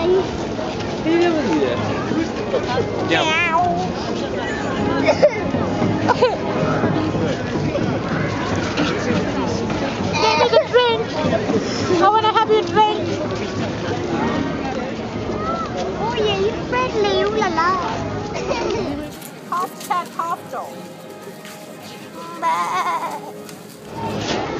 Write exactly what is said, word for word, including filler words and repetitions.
Che devo dire? Andiamo. Give me the drink. I want to have your drink. Oh yeah, you friendly, ooh la la. Half cat, half dog. Bye.